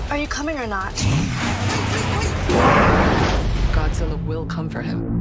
Are you coming or not? Godzilla will come for him.